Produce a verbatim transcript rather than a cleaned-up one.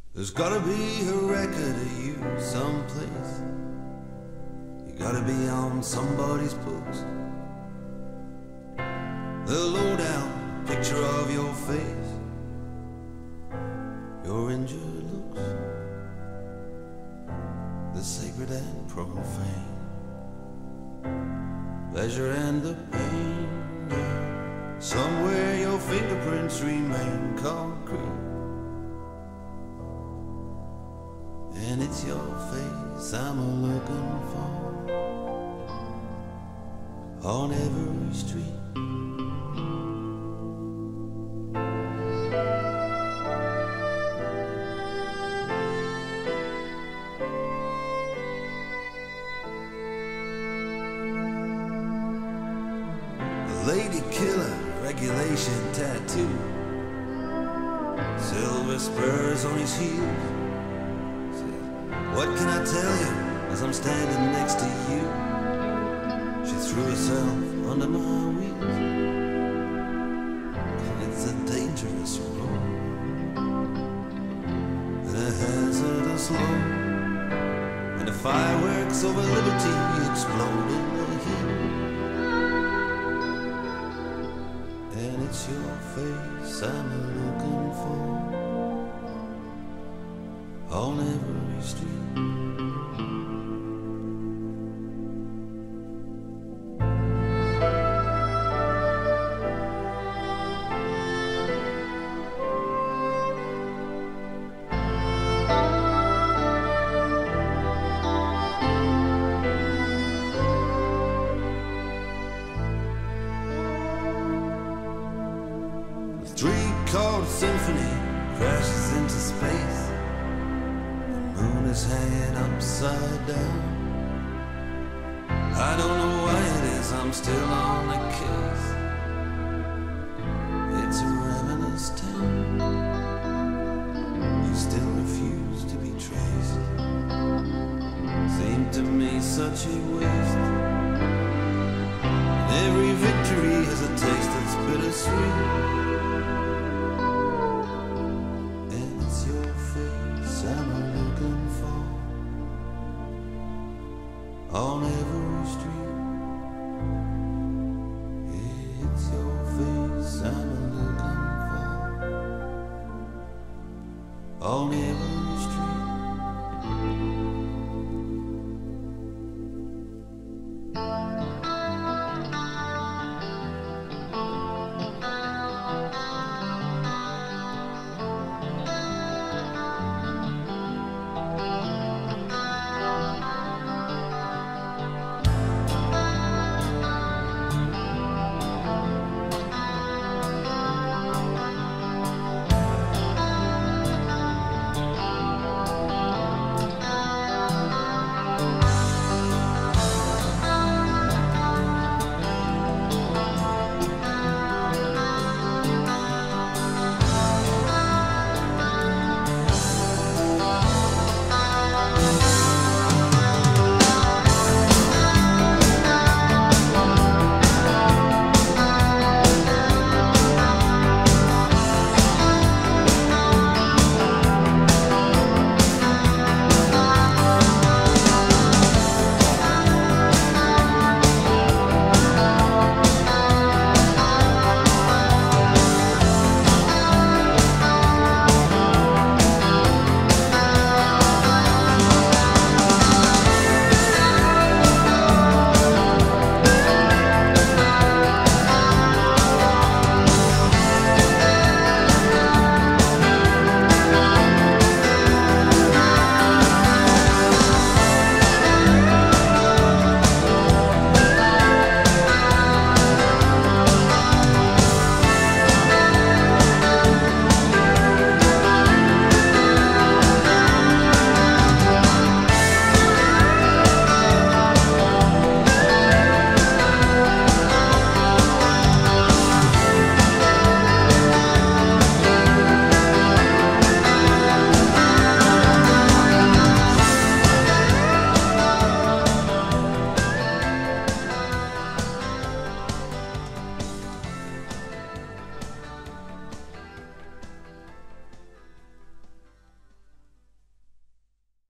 There's gotta be a record of you someplace. You gotta be on somebody's books. The low-down picture of your face, your injured looks, the sacred and profane, pleasure and the pain. Yeah. Somewhere your fingerprints remain concrete, and it's your face I'm a-looking for on every street. Lady killer, regulation tattoo, silver spurs on his heels. What can I tell you as I'm standing next to you? She threw herself under my wheels. It's a dangerous road and a hazardous load, and the fireworks over liberty explode in the heat. And it's your face I'm looking for on every street. Three-chord symphony crashes into space. The moon is hanging upside down. I don't know why it is I'm still on the case. It's a ravenous town. You still refuse to be traced. Seemed to me such a waste. And every victory has a taste that's bittersweet. On every street, it's your face I'm looking for. On every